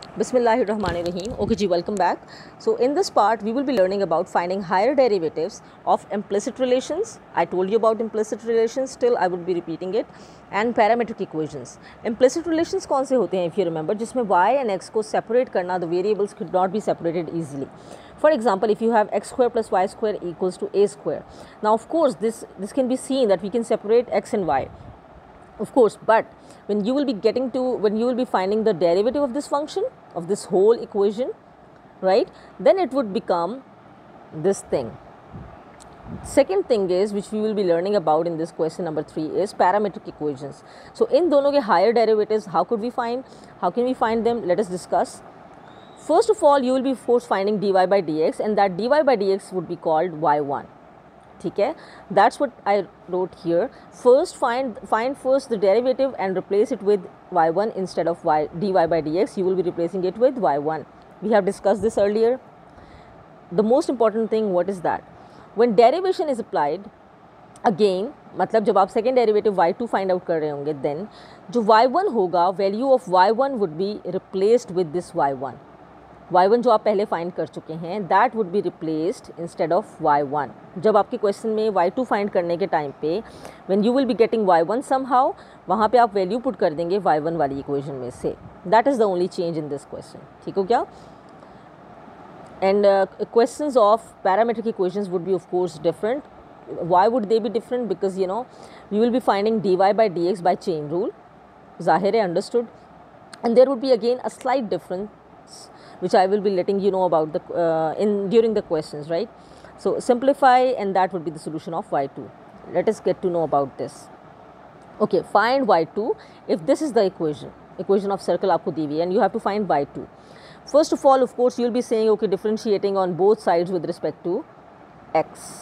Bismillahirrahmanirrahim. Okay, ji, welcome back. So in this part, we will be learning about finding higher derivatives of implicit relations. I told you about implicit relations, still I would be repeating it. And parametric equations. Implicit relations कौन से होते हैं, if you remember, जिसमें y and x को separate करना, the variables could not be separated easily. For example, if you have x square plus y square equals to a square. Now, of course, this can be seen that we can separate x and y. Of course, but when you will be finding the derivative of this function, of this whole equation, right, then it would become this thing. Second thing is, which we will be learning about in this question number 3, is parametric equations. So in दोनों के higher derivatives, how can we find them? Let us discuss. First of all, you will be forced finding dy by dx, and that dy by dx would be called y1. ठीक है, that's what I wrote here. First find first the derivative and replace it with y1 instead of dy by dx. You will be replacing it with y1. We have discussed this earlier. The most important thing, what is that? When derivation is applied, again, मतलब जब आप second derivative y2 find out कर रहे होंगे, then जो y1 होगा, value of y1 would be replaced with this y1. y1 जो आप पहले फाइंड कर चुके हैं, that would be replaced instead of y1. जब आपके क्वेश्चन में y2 फाइंड करने के टाइम पे when you will be getting y1 somehow, वहाँ पे आप वैल्यू पुट कर देंगे y1 वाली इक्वेशन में से. That is the only change in this question. ठीक हो क्या? And questions of parametric equations would be of course different. Why would they be different? Because you will be finding dy by dx by chain rule. Zahir hai, understood. And there would be again a slight difference, which I will be letting you know about during the questions, right? So simplify, and that would be the solution of y2. Let us get to know about this. Okay, find y2 if this is the equation of circle आपको दी हुई है, and you have to find y2. First of all, of course, you will be saying, okay, differentiating on both sides with respect to x.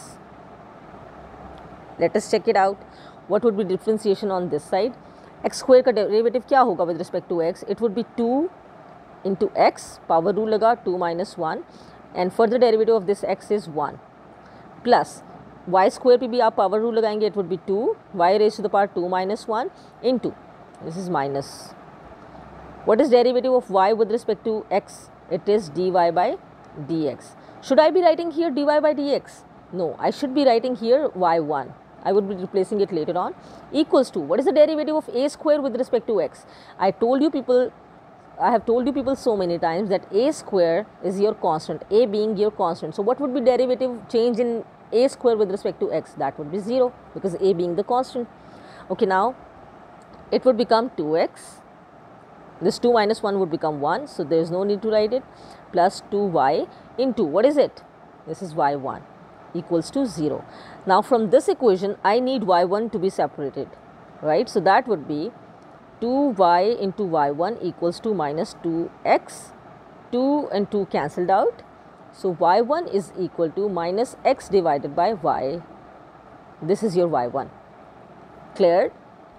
Let us check it out. What would be differentiation on this side? x square का derivative क्या होगा with respect to x? It would be 2 into x, power rule लगा, 2 minus 1, and further derivative of this x is 1, plus y square पे भी आप power rule लगाएंगे, it would be 2 y raised to the power 2 minus 1 into, this is minus. What is derivative of y with respect to x? It is dy by dx. Should I be writing here dy by dx? No, I should be writing here y1. I would be replacing it later on. Equals to, what is the derivative of a square with respect to x? I have told you people so many times that a square is your constant, a being your constant. So what would be derivative change in a square with respect to x? That would be 0, because a being the constant. Okay, now it would become 2x. This 2 minus 1 would become 1, so there is no need to write it, plus 2y into, what is it? This is y1, equals to 0. Now from this equation, I need y1 to be separated, right? So that would be 2y into y1 equals to minus 2x. 2 and 2 cancelled out. So y1 is equal to minus x divided by y. This is your y1. Cleared?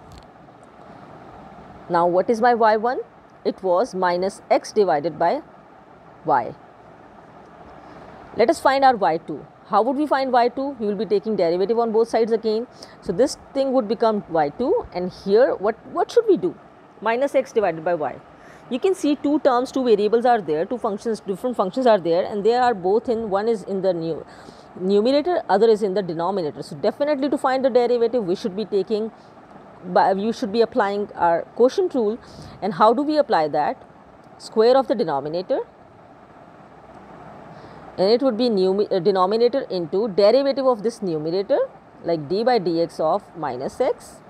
Now what is my y1? It was minus x divided by y. Let us find our y2. How would we find y2? We will be taking derivative on both sides again. So this thing would become y2, and here what should we do? Minus x divided by y. You can see two terms, two variables are there, different functions are there, and they are both one is in the numerator, other is in the denominator. So definitely to find the derivative, we should be applying our quotient rule. And how do we apply that? Square of the denominator, and it would be denominator into derivative of this numerator, like d by dx of minus x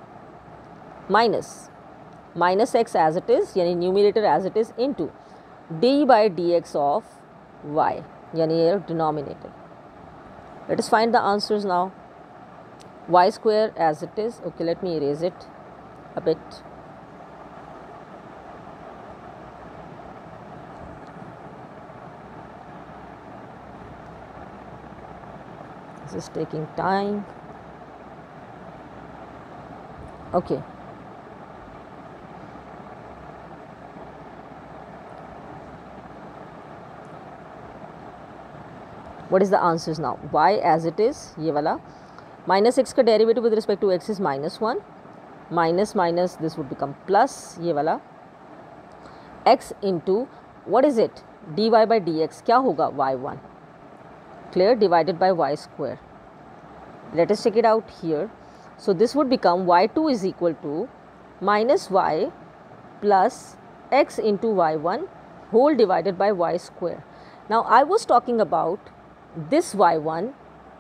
minus x as it is, yani numerator as it is, into d by dx of y, yani denominator. Let us find the answers now. Y square as it is. Okay, let me erase it a bit. This is taking time. Okay. What is the answers now? Y as it is, ये वाला, minus x का derivative with respect to x is minus 1, minus minus this would become plus, ये वाला, x into what is it? dy by dx क्या होगा? y1, clear, divided by y square. Let us check it out here. So this would become y2 is equal to minus y plus x into y1 whole divided by y square. Now I was talking about this y1.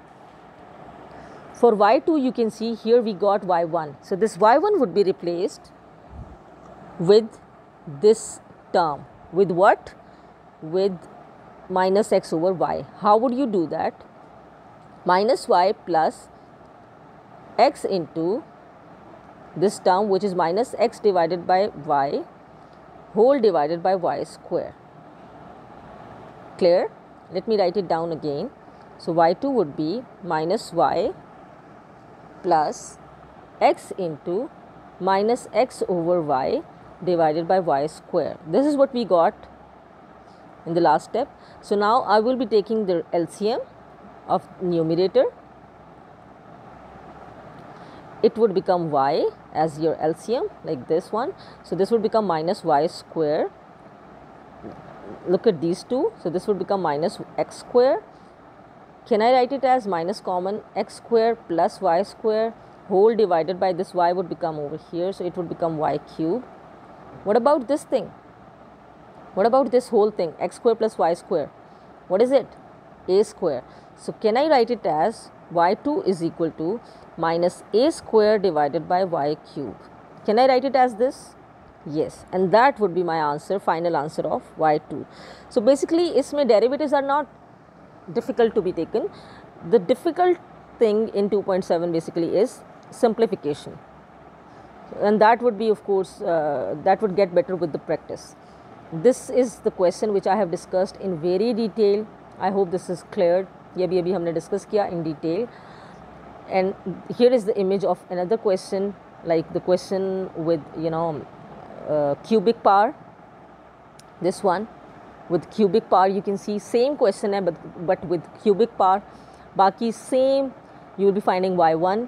For y2 you can see here we got y1. So this y1 would be replaced with this term. With what? With minus x over y. How would you do that? Minus y plus x into this term which is minus x divided by y whole divided by y square. Clear? Let me write it down again. So y2 would be minus y plus x into minus x over y divided by y square. This is what we got in the last step. So now I will be taking the LCM of numerator. It would become y as your LCM, like this one. So this would become minus y square. Look at these two. So this would become minus x square. Can I write it as minus common x square plus y square whole divided by this y would become over here. So it would become y cube. What about this thing? What about this whole thing? X square plus y square. What is it? A square. So can I write it as y2 is equal to minus a square divided by y cube. Can I write it as this? Yes, and that would be my answer, final answer of y2. So basically इसमें derivatives are not difficult to be taken. The difficult thing in 2.7 basically is simplification, and that would be, of course, that would get better with the practice. This is the question which I have discussed in very detail. I hope this is cleared. ये भी अभी हमने discuss किया in detail. And here is the image of another question, like the question with cubic power. This one with cubic power, you can see same question है but with cubic power. बाकी same, you will be finding y1,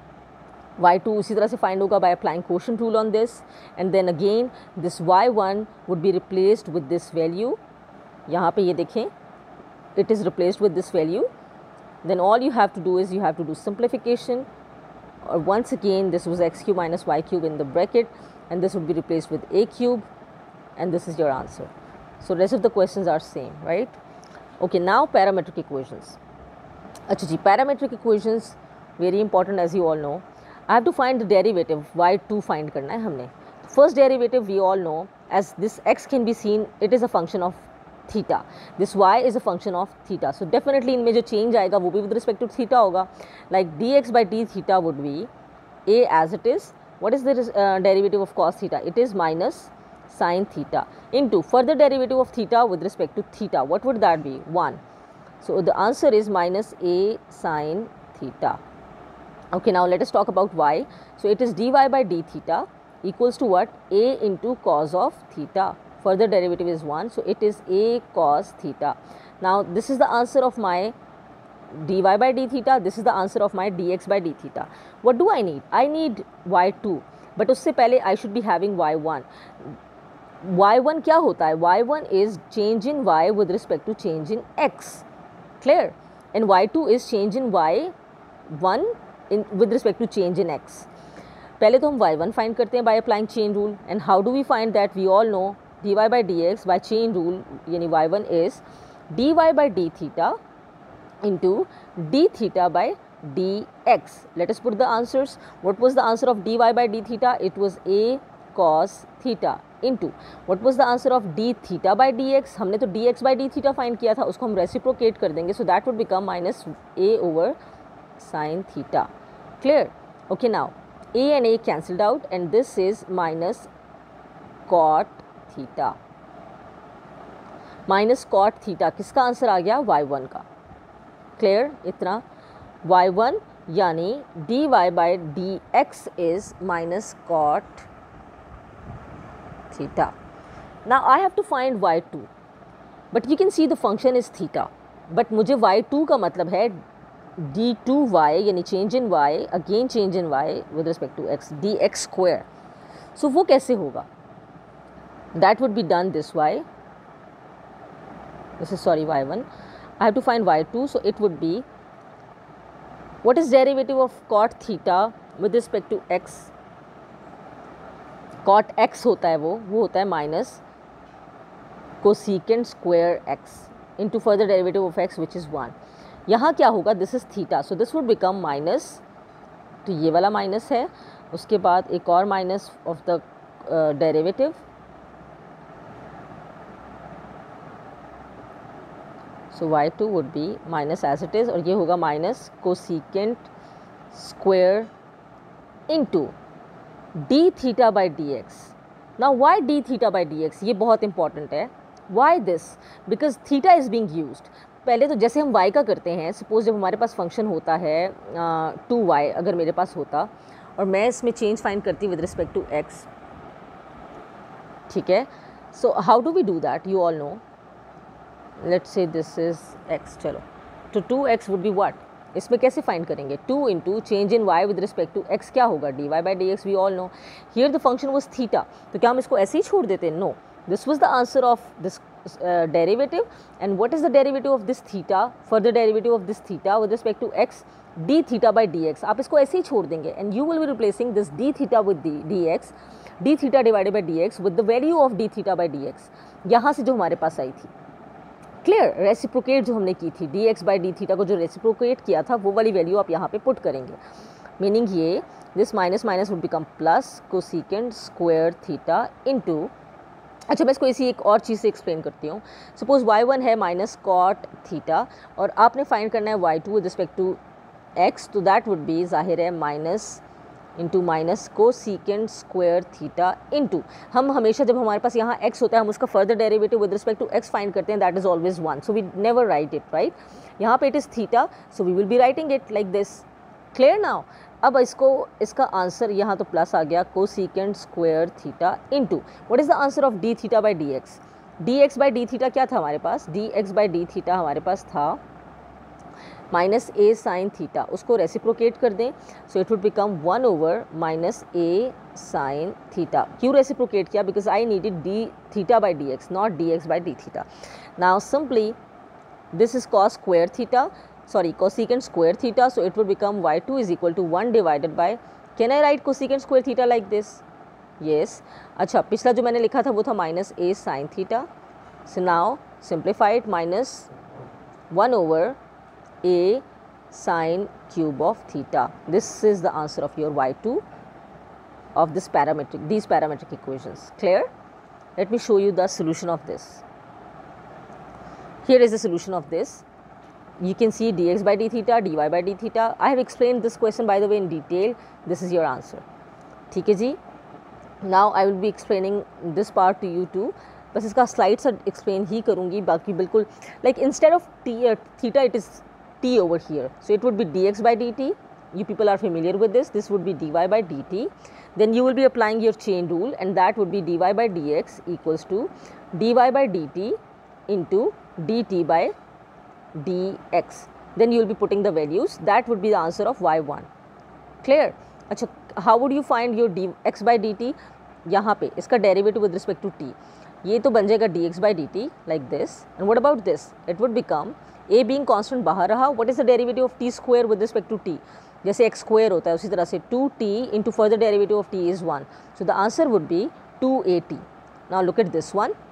y2 उसी तरह से find होगा by applying quotient rule on this, and then again this y1 would be replaced with this value. यहाँ पे ये देखें, it is replaced with this value. Then all you have to do is you have to do simplification, or once again this was x cube minus y cube in the bracket, and this would be replaced with a cube, and this is your answer. So rest of the questions are same, right? Okay, now parametric equations. अच्छा जी, parametric equations very important, as you all know. I have to find the derivative. y2 find करना है हमने. First derivative we all know, as this x can be seen, it is a function of theta. This y is a function of theta. So definitely इनमें जो change आएगा वो भी with respect to theta होगा. Like dx by d theta would be a as it is. What is the derivative of cos theta? It is minus sin theta into further derivative of theta with respect to theta. What would that be? 1. So the answer is minus a sin theta. Okay, now let us talk about y. So it is dy by d theta equals to what? A into cos of theta. Further derivative is 1, so it is a cos theta. Now this is the answer of my dy by d theta, this is the answer of my dx by d theta. What do I need? I need y2, but उससे पहले I should be having y1. y1 क्या होता है? y1 is change in y with respect to change in x. Clear? And y2 is change in y1 with respect to change in x. पहले तो हम y1 find करते हैं by applying chain rule. And how do we find that? We all know dy by dx by chain rule, यानी y1 is dy by d theta into d theta by dx. Let us put the answers. What was the answer of dy by d theta? It was a cos theta into what was the answer of d theta by dx? हमने तो dx by d theta find किया था, उसको हम reciprocate कर देंगे, so that would become minus a over sin theta. Clear? Okay, now a and a cancelled out, and this is minus cot theta. Minus cot theta किसका answer आ गया? y1 का. क्लियर? इतना y1 यानी dy by dx is minus cot theta. Now I have to find y2, but you can see the function is theta, but मुझे y2 का मतलब है d2y यानी change in y again change in y with respect to x dx square. So वो कैसे होगा? That would be done this way. this is sorry y1. I have to find y2, so it would be, what is derivative of cot theta with respect to x? cot x होता है वो होता है minus cosecant square x into further derivative of x which is 1. यहाँ क्या होगा, this is theta, so this would become minus, तो ये वाला माइनस है, उसके बाद एक और minus of the derivative, so y2 would be minus as it is, और ये होगा minus cosecant square into d theta by d x. Now why d theta by d x, ये बहुत इंपॉर्टेंट है. Why this? Because theta is being used. पहले तो जैसे हम y का करते हैं, सपोज जब हमारे पास फंक्शन होता है 2y अगर मेरे पास होता, और मैं इसमें चेंज फाइंड करती विद रिस्पेक्ट टू x, ठीक है. So how do we do that, you all know. Let's say this is x, चलो, तो 2x वुड बी व्हाट, इसमें कैसे फाइंड करेंगे, 2 into change in y with respect to x क्या होगा, dy by d x. We all know here the function was theta, तो क्या हम इसको ऐसे ही छोड़ देते हैं? No, this was the answer of this derivative, and what is the derivative of this theta, further derivative of this theta with respect to x, d theta by dx. आप इसको ऐसे ही छोड़ देंगे, and you will be replacing this d theta with dx, d theta divided by dx with the value of d theta by dx, यहाँ से जो हमारे पास आई थी. क्लियर? रेसिप्रोकेट जो हमने की थी, dx by d theta को जो रेसिप्रोकेट किया था, वो वाली वैल्यू आप यहाँ पे पुट करेंगे. मीनिंग ये, this minus minus would become plus cosecant square theta into, अच्छा मैं इसको इसी एक और चीज़ से एक्सप्लेन करती हूँ. सपोज y1 है माइनस कॉट थीटा, और आपने फाइंड करना है y2 with respect to x, तो दैट वुड बी, जाहिर है, minus into minus cosecant square theta into, हम हमेशा जब हमारे पास यहाँ x होता है, हम उसका further derivative with respect to x find करते हैं, that is always 1, so we never write it, right. यहाँ पे it is theta, so we will be writing it like this. Clear now? अब इसका आंसर यहाँ तो प्लस आ गया, cosecant square theta into, what is the answer of d theta by d x. D x by d theta क्या था हमारे पास, D x by d theta हमारे पास था माइनस ए साइन थीटा, उसको रेसिप्रोकेट कर दें, so it would become 1 over minus a sine theta. क्यों रेसिप्रोकेट किया? Because I needed d theta by d x, not d x by d theta. Now simply this is cos square theta, sorry, cosecant square theta, so it would become y2 is equal to 1 divided by, can I write cosecant square theta like this? Yes. अच्छा, पिछला जो मैंने लिखा था वो था minus a sin theta, so now simplify it, minus 1 over a sin cube of theta. This is the answer of your y2 of these parametric equations. Clear? Let me show you the solution of this. Here is the solution of this. You can see dx by d theta, dy by d theta. I have explained this question by the way in detail. This is your answer. ठीक है जी. Now I will be explaining this part to you too. बस इसका slides explain ही करूँगी, बाकी बिल्कुल like instead of theta it is t over here. So it would be dx by dt. You people are familiar with this. This would be dy by dt. Then you will be applying your chain rule, and that would be dy by dx equals to dy by dt into dt by dx. Then you will be putting the values, that would be the answer of y1. Clear? अच्छा, how would you find your dx by dt? यहाँ पे इसका derivative with respect to t, ये तो बन जाएगा dx by dt like this. And what about this? It would become, a being constant बाहर रहा, what is the derivative of t square with respect to t? जैसे x square होता है उसी तरह से 2t into further derivative of t is 1. So the answer would be 2at. Now look at this one.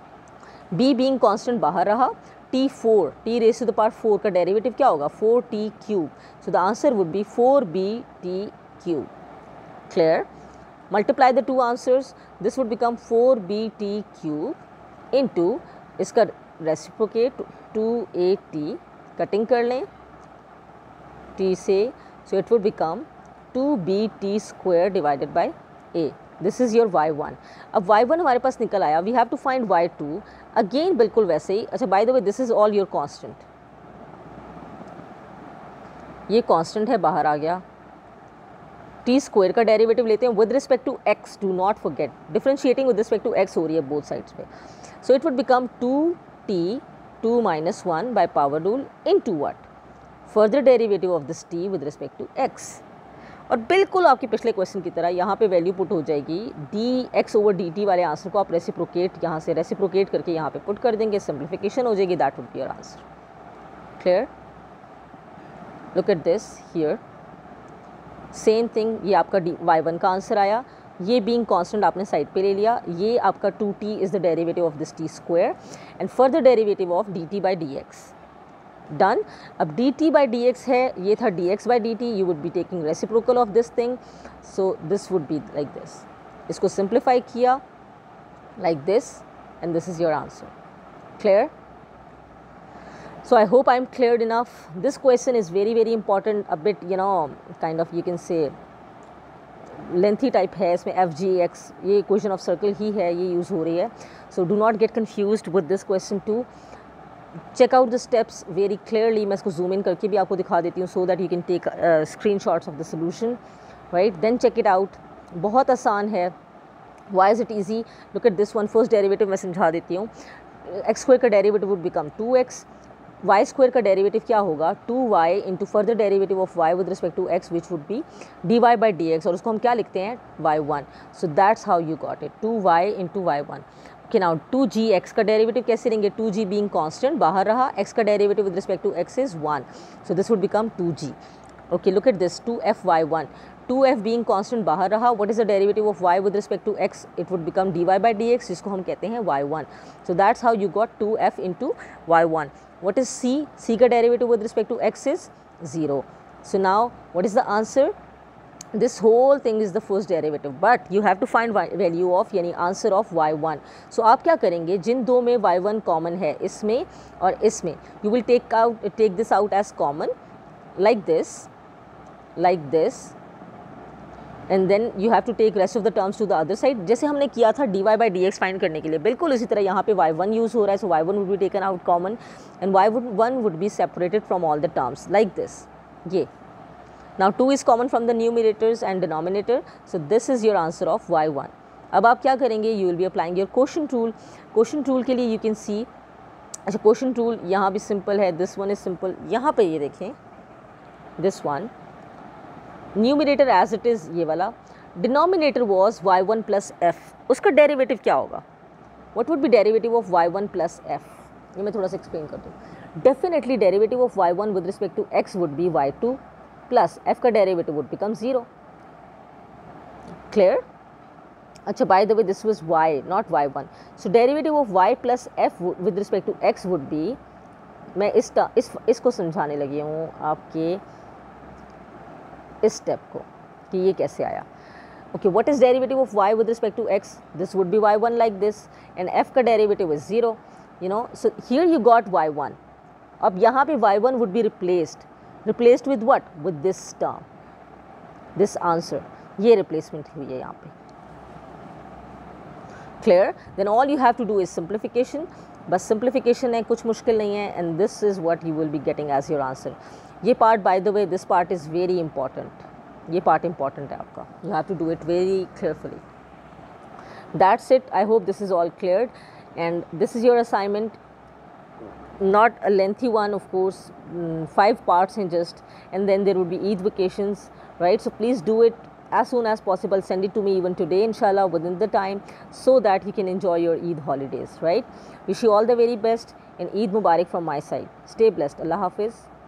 b being constant बाहर रहा, t4, t raised to the power 4 का derivative क्या होगा, 4t cube. So the answer would be 4bt cube. Clear? Multiply the two answers. This would become 4bt cube into इसका reciprocate 2at, cutting कर लें t से, so it would become 2bt square divided by a. This is your y1. अब y1 हमारे पास निकल आया. We have to find y2. Again बिल्कुल वैसे ही. अच्छा, by the way this is all your constant, ये कांस्टेंट है, बाहर आ गया. टी स्क्वायर का डेरिवेटिव लेते हैं with respect to x, do not forget differentiating with respect to x हो रही है बोथ साइड्स पे. So it would become 2t 2 minus 1 by power rule into what, further derivative of this t with respect to x. और बिल्कुल आपके पिछले question की तरह यहाँ पे वैल्यू पुट हो जाएगी dx/dt वाले आंसर को आप रेसिप्रोकेट यहाँ से रेसिप्रोकेट करके यहाँ पे पुट कर देंगे, सिंप्लीफिकेशन हो जाएगी, that would be your answer. Clear? Look at this here, same thing, ये आपका y1 का आंसर आया, ये बीइंग कांस्टेंट आपने साइड पे ले लिया, ये आपका 2t is the derivative of this t square and further derivative of dt/dx। Done. अब dt/dx है, ये था dx/dt, you would be taking reciprocal of this thing, so this would be like this. इसको सिंप्लीफाई किया like this and this is your answer. Clear? So I hope I'm cleared enough. This question is very very important, a bit kind of you can say lengthy type है, इसमें FGX ये equation of circle ही है, ये use हो रही है, so do not get confused with this question too. Check out the steps very clearly. मैं इसको zoom in करके भी आपको दिखा देती हूँ so that you can take screenshots of the solution, right? Then check it out. बहुत आसान है. Why is it easy? Look at this one. First derivative मैं समझा देती हूँ. x square का derivative would become 2x. y square का derivative क्या होगा? 2y into further derivative of y with respect to x which would be dy/dx, और उसको हम क्या लिखते हैं? y1. So that's how you got it, 2y into y1. Okay, now 2g x का डेरिवेटिव कैसे लेंगे? 2g बीइंग कांस्टेंट बाहर रहा, x का derivative with respect to x is 1, so this would become 2g. Okay, look at this, 2f/y1. 2f being constant बाहर रहा, what is the derivative of y with respect to x? It would become dy/dx, जिसको हम कहते हैं y1. So that's how you got 2f into y1. What is c? c का derivative with respect to x is 0. So now what is the answer? This whole thing is the first derivative, but you have to find value of यानी answer of y1. So आप क्या करेंगे? जिन दो में y1 common है, इसमें और इसमें, you will take this out as common like this, and then you have to take rest of the terms to the other side. जैसे हमने किया था dy/dx फाइंड करने के लिए, बिल्कुल इसी तरह यहाँ पे y1 यूज़ हो रहा है, so y1 would be taken out common and y1 would be separated from all the terms like this. ये now 2 is common from the numerators and denominator, so this is your answer of y1. अब आप क्या करेंगे? You will be applying your quotient rule. quotient rule के लिए you can see, अच्छा quotient rule यहाँ भी simple है, this one is simple. यहाँ पे ये देखें, this one numerator as it is ये वाला, denominator was y1 plus f, उसका डेरिवेटिव क्या होगा? What would be derivative of y1 plus f? ये मैं थोड़ा सा एक्सप्लेन कर दूँ. Definitely derivative of y1 with respect to x would be y2 plus f का डेरिवेटिव वुड बिकम 0. क्लियर? अच्छा, by the way this was y not y1, so derivative of y plus f with respect to x would be, मैं इसको समझाने लगी हूँ आपके इस step को कि ये कैसे आया. Okay, what is derivative of y with respect to x? This would be y1 like this and f का derivative is 0, you know, so here you got y1. अब यहाँ पे y1 would be replaced with what? With this term, this answer, ये replacement हुई है यहाँ पे. Clear? Then all you have to do is simplification. बस सिंप्लीफिकेशन है, कुछ मुश्किल नहीं है, and this is what you will be getting as your answer. ये part by the way, this part is very important, ये पार्ट इंपॉर्टेंट है आपका, you have to do it very carefully. That's it, I hope this is all cleared and this is your assignment, not a lengthy one of course, 5 parts in just, and then there would be Eid vacations, right? So please do it as soon as possible, send it to me even today inshallah within the time, so that you can enjoy your Eid holidays, right? Wish you all the very best and Eid Mubarak from my side. Stay blessed. Allah Hafiz.